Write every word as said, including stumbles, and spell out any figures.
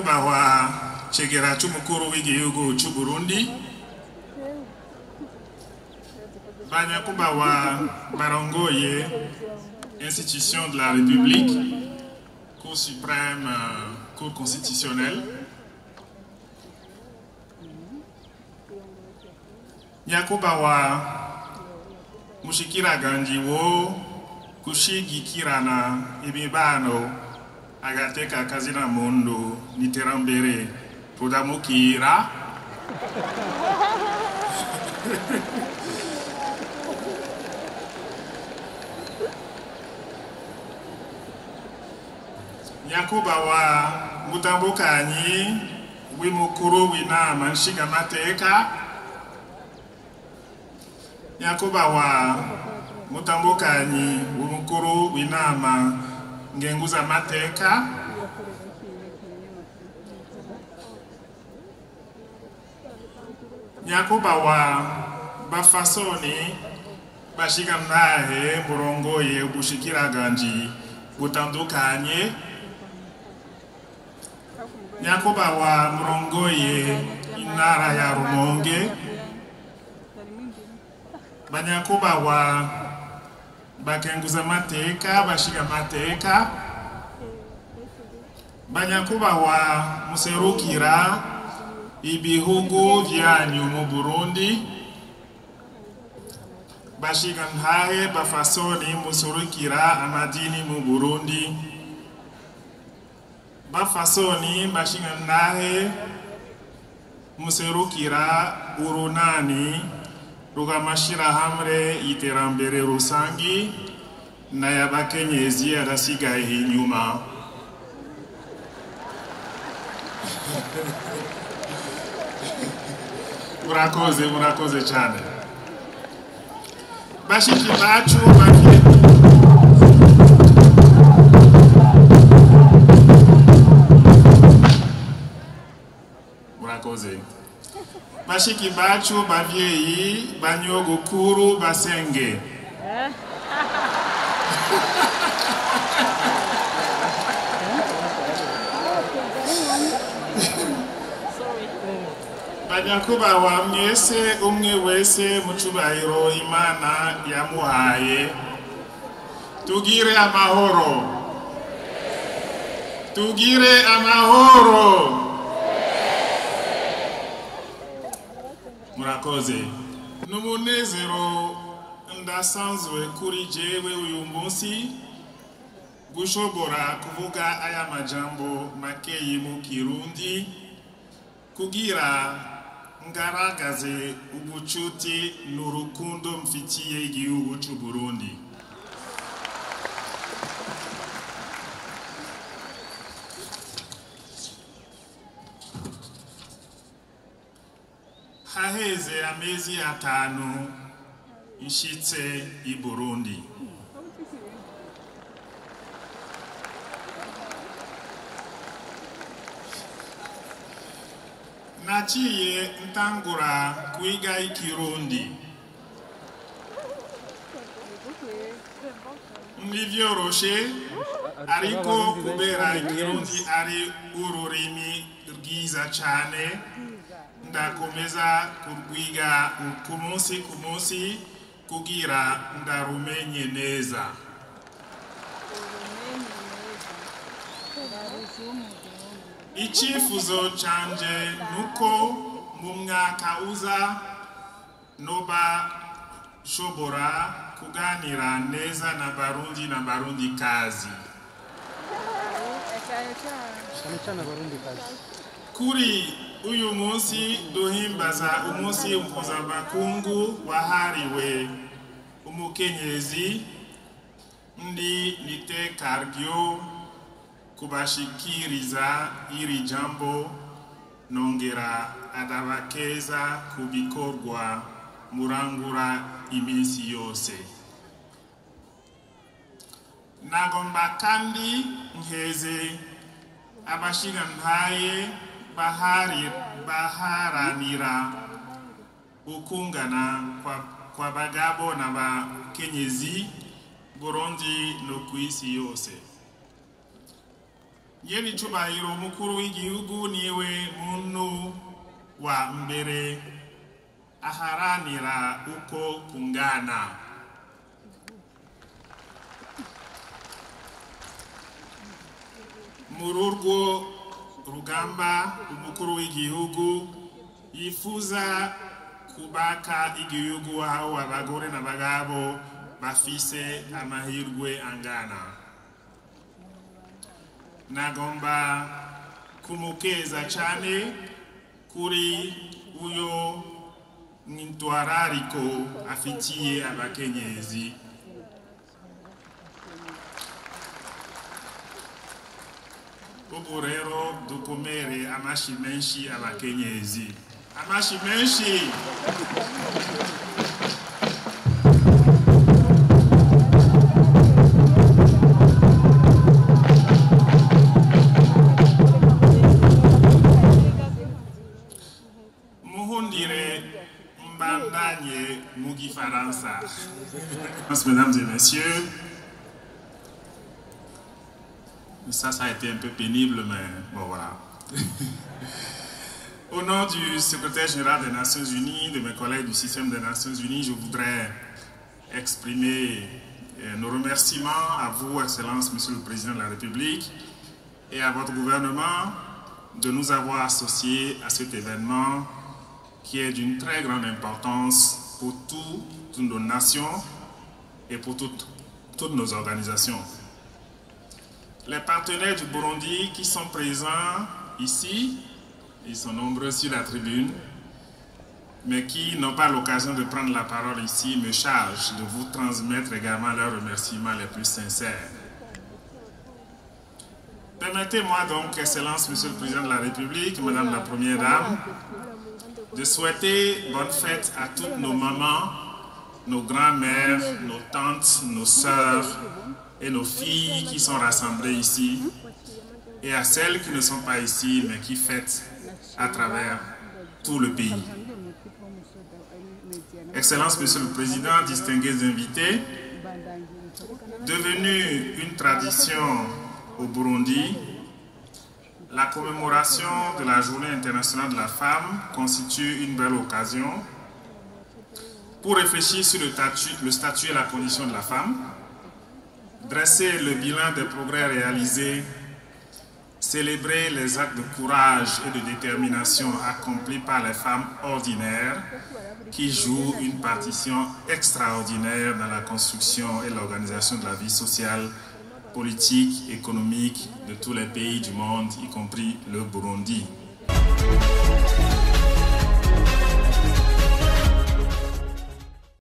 Nyakubahwa Chegera cy'umukuru w'igihugu cy'u Burundi, Banyakubahwa barongoye institution de la République, Cour suprême, Cour constitutionnelle, Nyakubahwa mushikiranganje wo kushigikirana imibano agateka kazina muntu n'iterambere tudamukira Nyakubahwa mutambukanyi w'umukuru w'inama nshingamateka, Nyakubahwa mutambukanyi w'umukuru w'inama ngenguzamateka, Nyakubahwa bafasoni bashigantahe murongoye ubushikiranganje butandukanye, Nyakubahwa murongoye intara ya Rumonge, Banyakubahwa bakenguzamateka bashigamateka, Banyakubahwa muserukira ibihugu vyanyu mu Burundi, bashigantahe bafasoni muserukira amadini mu Burundi, bafasoni bashigantahe muserukira urunani rugamashirahamwe y'iterambere rusangi n'ayabakenyezi arasigaye inyuma. Murakoze murakoze cyane. Bashiki bacu bafite Murakoze. Bashiki bacu bavyeyi banyogokuru basenge. Banyakubahwa mwese umwe wese mu cubahiro Imana yamuhaye, tugire amahoro, tugire amahoro. Murakoze. Numunezero ndasanzwe kuri jewe uyu munsi gushobora kuvuga aya majambo makeyi mu Kirundi kugira ngaragaze ubucuti n'urukundo mfitiye igihugu cy'u Burundi. Haheze amezi atanu nshitse i Burundi. Naciye ntangura kwiga ikirundi. Nivyoroshe ariko kubera ikirundi ari ururimi rwiza cyane, ndakomeza kurwiga ku munsi ku munsi kugira ndarumenye neza. Ichifuzo canje nuko mu mwaka uza noba shobora kuganira neza na Barundi na Barundi kazi. Kuri uyu munsi duhimbaza umunsi mpuzamakungu wahariwe umukenyezi, ndi niteka ryo kubashikiriza iri jambo nongera adabakeza kubikorwa murangura iminsi yose. Nagomba kandi nkeze abashigantahe bahari baharanira ukungana kwa, kwa bagabo na bakenyezi Burundi no kwisi yose. Yeni chubahiro mukuru w'igihugu niwe muntu wa mbere aharanira uko kungana. Muri urwo rugamba umukuru w'igihugu yifuza kubaka igihugu aho abagore n'abagabo bafise amahirwe angana. Nagomba kumukeza cyane kuri uyo mwitwarariko afitiye abakenyezi. Ubu rero dukomere amashi menshi abakenyezi. Amashi menshi. Mesdames et messieurs, ça, ça a été un peu pénible, mais bon, voilà. Au nom du secrétaire général des Nations Unies, de mes collègues du système des Nations Unies, je voudrais exprimer nos remerciements à vous, Excellence, Monsieur le Président de la République, et à votre gouvernement de nous avoir associés à cet événement qui est d'une très grande importance pour tout, toutes nos nations et pour toutes, toutes nos organisations. Les partenaires du Burundi qui sont présents ici, ils sont nombreux sur la tribune, mais qui n'ont pas l'occasion de prendre la parole ici, me chargent de vous transmettre également leurs remerciements les plus sincères. Permettez-moi donc, Excellence, Monsieur le Président de la République, Madame la Première Dame, de souhaiter bonne fête à toutes nos mamans, nos grands-mères, nos tantes, nos sœurs et nos filles qui sont rassemblées ici, et à celles qui ne sont pas ici, mais qui fêtent à travers tout le pays. Excellence, Monsieur le Président, distingués invités, devenu une tradition au Burundi, la commémoration de la Journée internationale de la femme constitue une belle occasion pour réfléchir sur le statut, le statut et la condition de la femme, dresser le bilan des progrès réalisés, célébrer les actes de courage et de détermination accomplis par les femmes ordinaires qui jouent une partition extraordinaire dans la construction et l'organisation de la vie sociale, politique, économique de tous les pays du monde, y compris le Burundi.